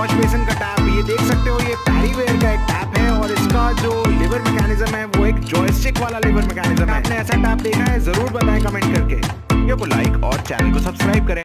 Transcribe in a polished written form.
Wash basin का tap, ये देख सकते हो ये पैरीवेयर का एक टैप है और इसका जो लीवर मैकेनिज्म है वो एक जॉयस्टिक वाला लीवर मैकेनिज्म है। आपने ऐसा टैप देखा है? जरूर बताएं कमेंट करके। वीडियो को लाइक और चैनल को सब्सक्राइब करें।